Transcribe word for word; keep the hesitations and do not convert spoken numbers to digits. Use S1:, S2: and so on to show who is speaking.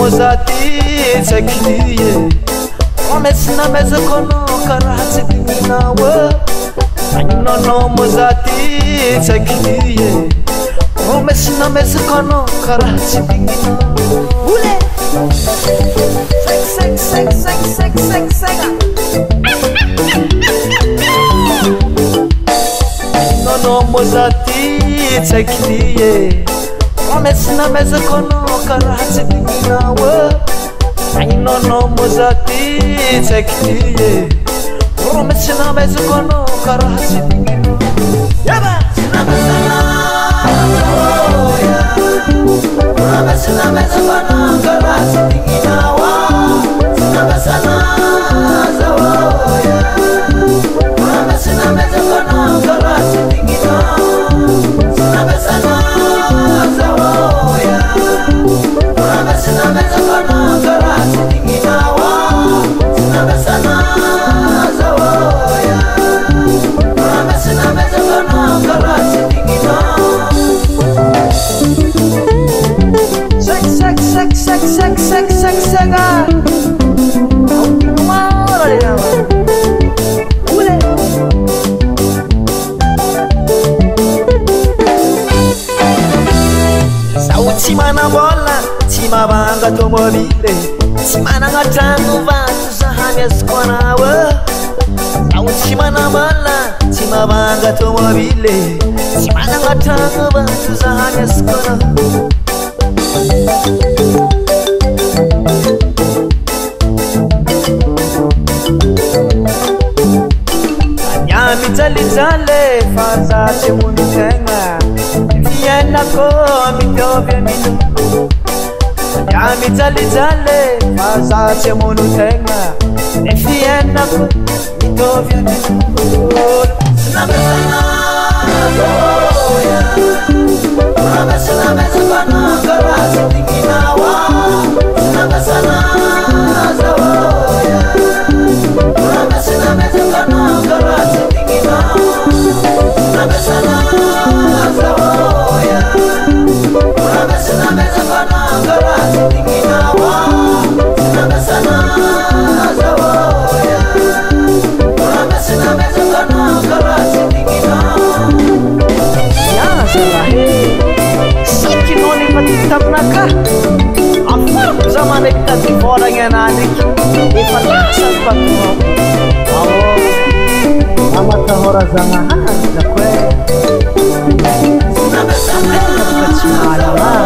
S1: mozati tsakiliye omesina meze kono karahasi dinginawa nono mozati tsakiliye omesina meze kono karahasi dinginawa ule sek sek sek sek sek sek nono mozati tsakiliye omesina meze kono karahasi dinginawa nono mozati tsakiliye omesina meze kono karahasi dinginawa yaba sinabasana oya omesina meze kono karahasi dinginawa sinabasana oya omesina meze kono karahasi dinginawa sinabasana Sina meza kono karahasi dinginawa Sina besana zawoya Mama sina meza kono karahasi dinginawa Sek sek sek sek sek sek sek seka Mama ya Ule Sauti mana bola Mabanga tomobile simana ngatangu vantu zahanya skona au simana mala simabanga tomobile simana ngatangu vantu zahanya skona anyami talitale faza chemunitenga viena ko mitovye minu Yami tali tale faza che monu tenga e fiena ko mitovya ni sina besana oya mama sina besana karahasi dinginawa sina besana oya mama sina besana karahasi dinginawa sina besana oya mama sina besana karahasi dinginawa sina besana zawoya mama sina besana karahasi dinginawa ya salahe sakki noni patitamnaka afu zaman ekta fora ngananik e patasa patno awo mama tahora zamaha zakwe sina besana kachimala